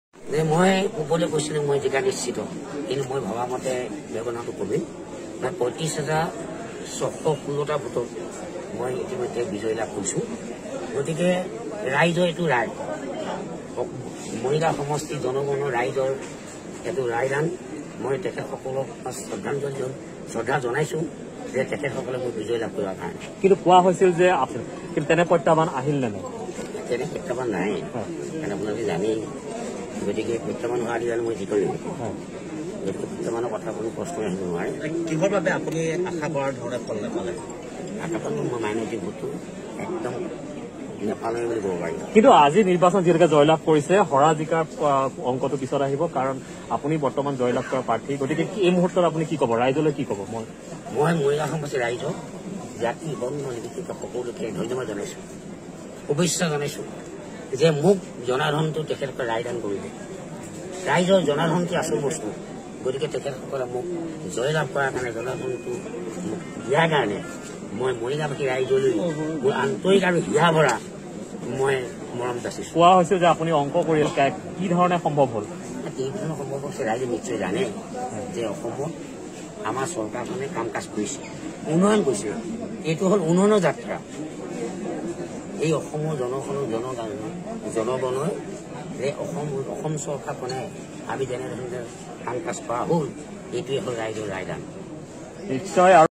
মই ক'বলৈ কৈছিলোঁ মই জিকা নিশ্চিত, কিন্তু মই ভবা মতে ব্যৱধানটো কমেই। মই ৩৫,৬১৬টা ভোটত মই ইতিমধ্যে বিজয় লাভ কৰিছোঁ। গতিকে ৰাইজৰ এইটো ৰায়, মহিলা সমষ্টি জনগণৰ ৰাইজৰ এইটো ৰায়দান। মই তেখেতসকলক শ্ৰদ্ধা জনাইছোঁ যে তেখেতসকলে মই বিজয় লাভ কৰাৰ কাৰণে। কিন্তু কোৱা হৈছিল যে কিন্তু তেনে প্ৰত্যাহ্বান আহিল নে নাই? তেনে প্ৰত্যাহ্বান নাই, কাৰণ আপোনালোকে জানেই। গতিকে প্ৰত্যাহ্বান হোৱা দিলে মই জিকল লাগিব। গতিকে প্ৰত্যাহ্বানৰ কথা কোনো প্ৰশ্নই আহিব নোৱাৰে। কিহৰ বাবে আপুনি আশা কৰাৰ ধৰণে ফল নাপালে? আশা পালোঁ মই মাইনৰিটি ভোটটো একদম নেপালে বুলি ক'ব পাৰি। কিন্তু আজি নিৰ্বাচন যিহেতুকে জয়লাভ কৰিছে, হৰা জিকাৰ অংকটো পিছত আহিব, কাৰণ আপুনি বৰ্তমান জয়লাভ কৰা প্ৰাৰ্থী। গতিকে এই মুহূৰ্তত আপুনি কি ক'ব, ৰাইজলৈ কি ক'ব? মই মহিলা সমষ্টি ৰাইজক, জাতি বৰ্ণ নিৰ্বিশেষে সকলোকে ধন্যবাদ জনাইছোঁ, শুভেচ্ছা জনাইছোঁ যে মোক জনাৰ্দনটো তেখেতসকলে ৰায়দান কৰিলে। ৰাইজৰ জনাৰ্দনটো আচল বস্তু। গতিকে তেখেতসকলে মোক জয়লাভ কৰাৰ কাৰণে, জনাৰ্দনটো মোক দিয়াৰ কাৰণে মই মহিলাবাসী ৰাইজলৈ মোৰ আন্তৰিক আৰু হিয়া ভৰা মই মৰম যাচিছোঁ। কোৱা হৈছে যে আপুনি অংক কৰি কি ধৰণে সম্ভৱ হ'ল? এই ধৰণৰ সম্ভৱ হৈছে, ৰাইজে নিশ্চয় জানে যে অসমত আমাৰ চৰকাৰখনে কাম কাজ কৰিছে, উন্নয়ন কৰিছে। এইটো হ'ল উন্নয়নৰ যাত্ৰা। এই অসমৰ জনগণই যে অসম চৰকাৰখনে আমি যেনেধৰণে কাম কাজ কৰা হ'ল, এইটোৱে হ'ল ৰাইজৰ ৰায়দান। নিশ্চয়।